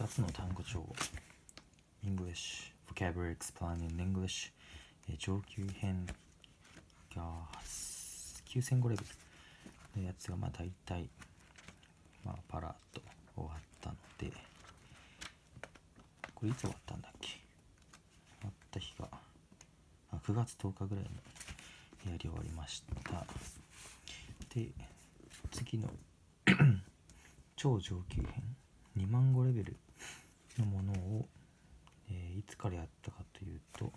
月の単語帳 English Vocabulary Explained in English、上級編が9005レベルのやつが大体パラッと終わったので、これいつ終わったんだっけ。終わった日が9月10日ぐらいにやり終わりました。で、次の超上級編2万5レベルのものを、いつからやったかというと、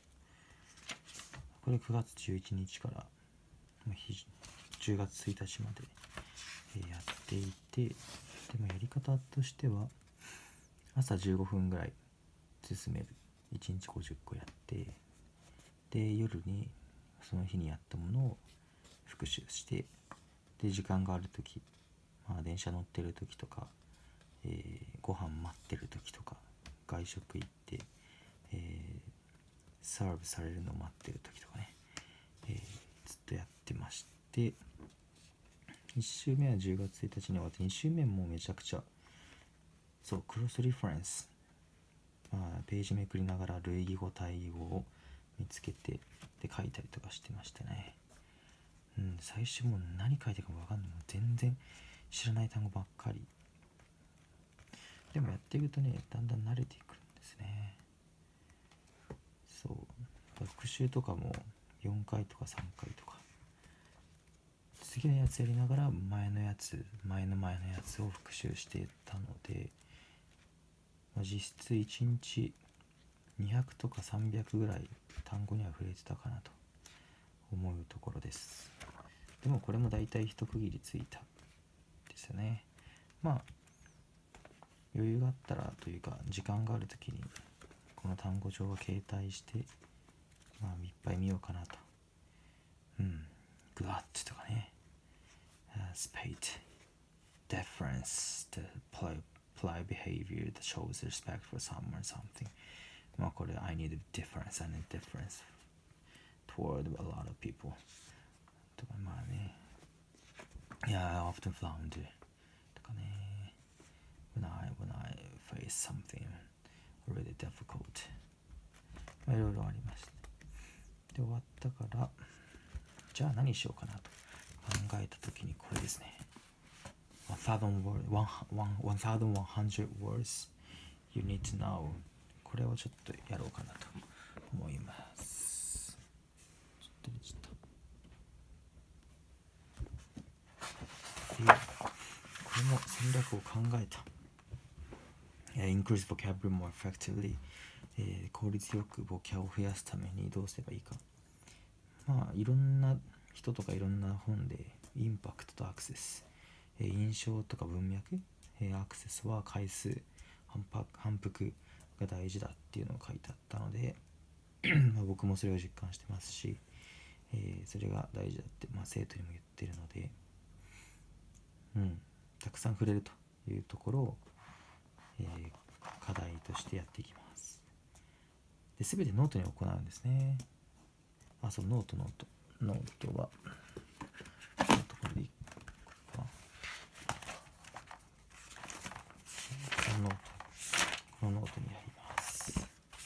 これ9月11日から10月1日までやっていて、でもやり方としては朝15分ぐらい進める、1日50個やって、で夜にその日にやったものを復習して、で時間があるとき、電車乗ってるときとか、ご飯待ってるときとか、外食行って、サーブされるのを待ってるときとかね、ずっとやってまして、1週目は10月1日に終わって、2週目もめちゃくちゃクロスリファレンス、ページめくりながら類義語対義語を見つけてで書いたりとかしてましたね。最初もう何書いてるかも分かんない、全然知らない単語ばっかり。でもやっていくとね、だんだん慣れてくるんですね。復習とかも4回とか3回とか、次のやつやりながら前のやつを復習していったので、実質1日200とか300ぐらい単語には触れてたかなと思うところです。でもこれも大体一区切りついたですよね。余裕があったらというか、時間があるときにこの単語帳を携帯していっぱい見ようかなと。グラッツとかね、スペイト、deference, the polite behavior that shows respect for someone or something。これ I need a difference and a difference toward a lot of people とかI often found とかね、when I face something really difficult、いろいろありました。で終わったから、じゃあ何しようかなと考えたときにこれですね。1100 words you need to know。 これをちょっとやろうかなと思います。でこれも戦略を考えた。Increase vocabulary more effectively、効率よくボキャを増やすためにどうすればいいか。いろんな人とかいろんな本でインパクトとアクセス、印象とか文脈、アクセスは回数、反復が大事だっていうのを書いてあったので僕もそれを実感してますし、それが大事だって、生徒にも言ってるので、たくさん触れるというところを、課題としてやっていきます。で全てノートに行うんですね。ノートはこれでいいか。このノートにやります。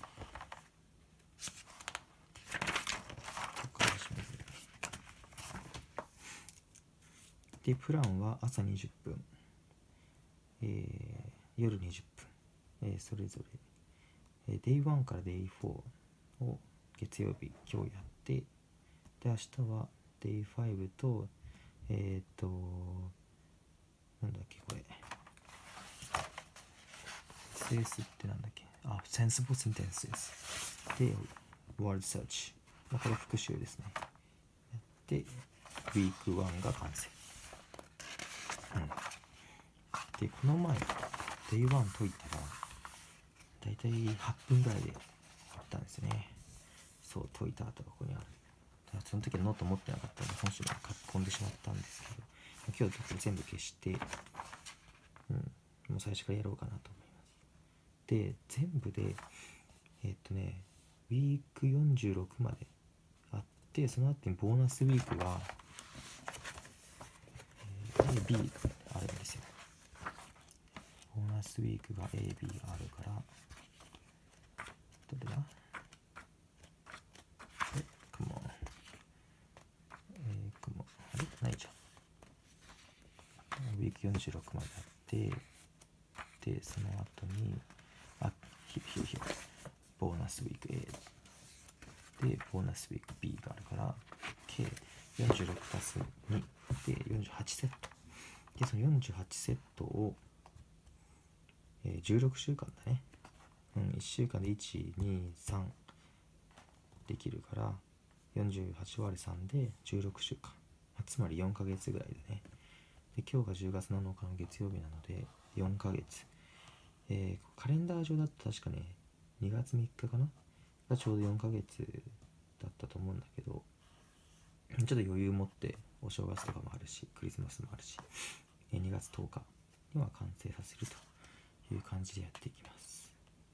でプランは朝20分、夜20分、それぞれ、Day1 から Day4 を月曜日今日やって、で明日は Day5 となんだっけこれ SS ってなんだっけ、Sensible Sentences で Word Search、これ復習ですね。やってWeek1 が完成。でこの前 Day1 解いたらだいたい8分ぐらいであったんですね。解いた後がここにある。その時はノート持ってなかったので本誌に書き込んでしまったんですけど、今日全部消して、もう最初からやろうかなと思います。で全部でウィーク46まであって、その後にボーナスウィークが、A、B あるんですよ。ボーナススウィークが AB があるから、どれだ雲あれないじゃん。ウィーク46まであって、でその後にボーナスウィーク A でボーナスウィーク B があるから計46足す2で48セットで、その48セットを、16週間だね。1週間で1、2、3できるから48割る3で16週間、つまり4ヶ月ぐらいだね。で今日が10月7日の月曜日なので4ヶ月、カレンダー上だと確かね2月3日かながちょうど4ヶ月だったと思うんだけど、ちょっと余裕持ってお正月とかもあるしクリスマスもあるし、2月10日には完成させるという感じでやっていきます。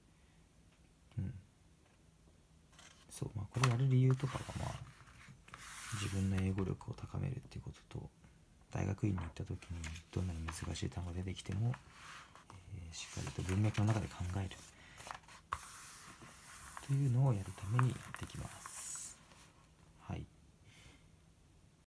そう、これやる理由とかは自分の英語力を高めるっていうことと、大学院に行った時にどんなに難しい単語が出てきても、しっかりと文脈の中で考えるというのをやるためにやっていきます。